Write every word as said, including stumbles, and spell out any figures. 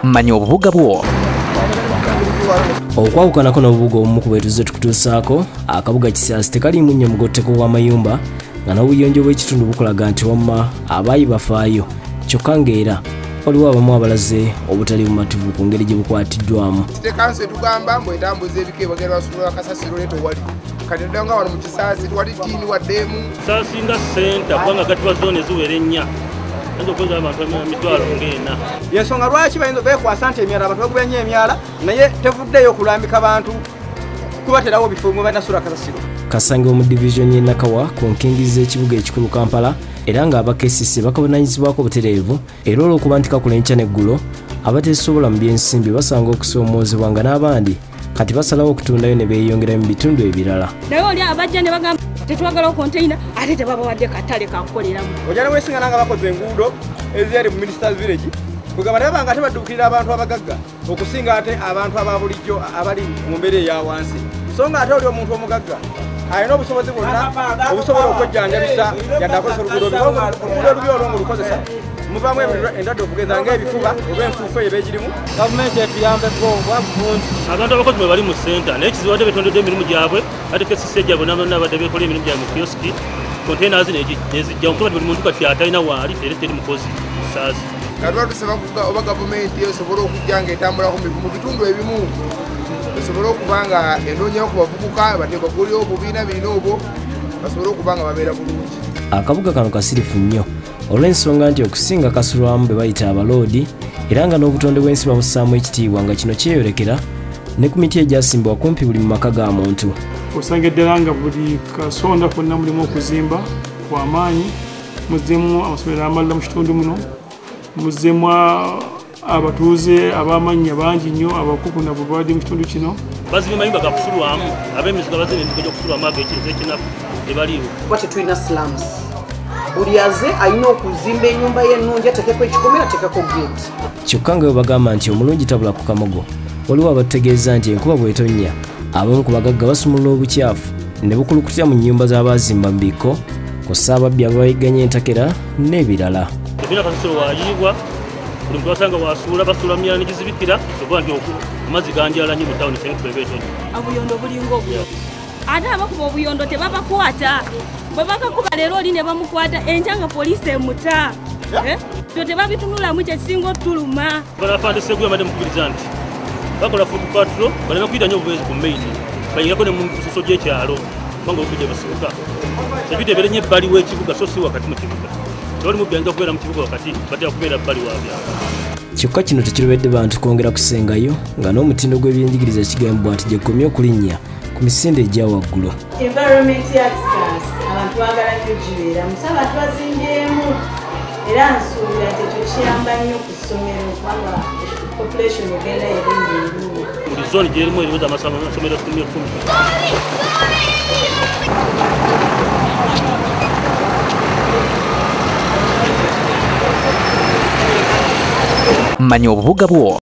Manya Akabugako. Okwawukanako n'obubuga obumu ku bwetuze tukutuusaako Akabugako-Kisaasi tekalimu nnyo mugotteko w'amayumba nga n'obuyonjo bw'ekitundu bukulaga nti wamma abaayi bafaayo kyokka ng'era waliwo abamu abalaze obutali bumativu ku ngeri gye bukwatiddwamu. Kanse tugamba mbu entambuza ebike bagenda basula kasasiro leto wali kati ndanga wano mu Kisaasi twali tiini waddemu Kisaasi nga senta kubanga gati wa zone ziwera ennya ndo kwanza abantu mitwalo ngena yensonga lwaki bayinza bekwasa nti emyala abantu bakubenye emyala naye tevuddeyo kulambika abantu kubaterawo bifo mwe banasula kasasiro. Kasange mu division y'e Nakawa ku nkingizi z'ekibuga ekikulu Kampala era nga abakesisi bakabonanyizibwako butereevu era olw'okuba nti kakulenkya n'eggulo abateesobola mu by'ensimbi basanga okusoomoozebwa nga n'abandi kati basalawo okutundayo ne beeyongera mu bitundu ebirala. Naye oli abajja ne bagamba tetwagala konteyina ate tebabawadde katale kakukoleramu. Ojja weesingana nga bakoze enguudo eziri mu Ministers Village kugamba naye banga tebaddukirira abantu abagagga okusinga ate abantu ababulijjo abali mu mbeera eya wansi so nga ate oli omuntu omugagga alina obusobozi bwonna obusobola okwejjanjabisa yadde akozesa oluguudo oluguudo olubi olwo ng'olukozesa muvaamu endwadde okugeza ng'ebifuba oba enfuufu eyo beegirimu. Gavumenti etuyambeko bwavunti abantu abakozi mwe bali mu senta naye kizibu badde betondedde emirimu gyabwe ate kesisi gyabwe n'abadde bekola emirimu gyabwe mu kiyosiki konteyina zi nezijja okuba buli muntu kati atalina waali era teri mukozi Kisaasi. Kati tusaba oba gavumenti esobola okujja ng'etambulako mu bitundu ebimu esobola okuba nga enoonyawo ku bavubuka batebakolera obubiina birina obwo basobole okuba nga babeera bulungi. Akabuga kano kasirifu nnyo olw'ensonga nti okusinga kasulwamu be bayita abaloodi era nga n'obutonde bw'ensi babussaamu ekitiibwa nga kino kyeyolekera ne ku miti egyasimbibwa kumpi buli mu maka ga muntu. Osanga eddala nga buli kasonda konna mulimu okuzimba kw'amaanyi muzzemu amasomero amalala mu kitundu muno muzzemu abatuuze ab'amannya bangi nnyo abakugu nabo bawadde mu kitundu kino. Bazimba mayumba ga kusulwamu ab'emizigo bazimba emizigo gy'okusulwamu ag'ekiriza ekinafu tebaliiwo. Kuba tetulina slums buli aze alina okuzimba ennyumba ye ennungi ateekeko ekikomera ateekeko gate. Kyokka nga bwe bagamba nti omulungi tabula ku kamogo waliwo abategeeza nti enkuba bw'etonnya abamu ku bagagga basumulula obukyafu ne bukulukutira mu nnyumba z'abaazimba mu biko kw'ossa ababbi ababayigganya entakera n'ebirala. Ebina kasasiro wayiibwa buli muntu wasanga wasuula basuula myala ne gizibikira okuba nti amazzi ganjala nnyo mu tawuni fenga tubebeetonya. Obuyondo bulinga obuyondo ate abakuba obuyondo tebabakwata bwe bakakuba leero oli ne bamukwata enkya nga poliisi emuta byo tebabitunulamu kyekisinga otuluma. Balafande Seguya madde mukubiriza nti bakola foot patrol baleme kuyita nnyo obubeezi ku maini bayingako ne mu nsuso gy'ekyalo kubanga olukujja basibuka sekite ebeere nnyo ebbali w'ekibuga so si wakati mu kibuga oli mu byanga kubeera mu kibuga wakati batera kubeera bbali wabyalo. Kyokka kino tekirobedde bantu kwongera kusengayo nga n'omutindo gw'ebyenjigiriza kigambibwa nti gyekomye okulinnya ku misinde egya waggulu. Environment ya Kisaasi abantu baagala nnyo gibeera musa abantu bazimbyemu era nsuubira nti ekyo kiyamba nnyo ku ssomero kubanga population egenda erinnya enguudo. Buli zone gyerimu erimu amasomero kumi kumi. Manya Akabugako.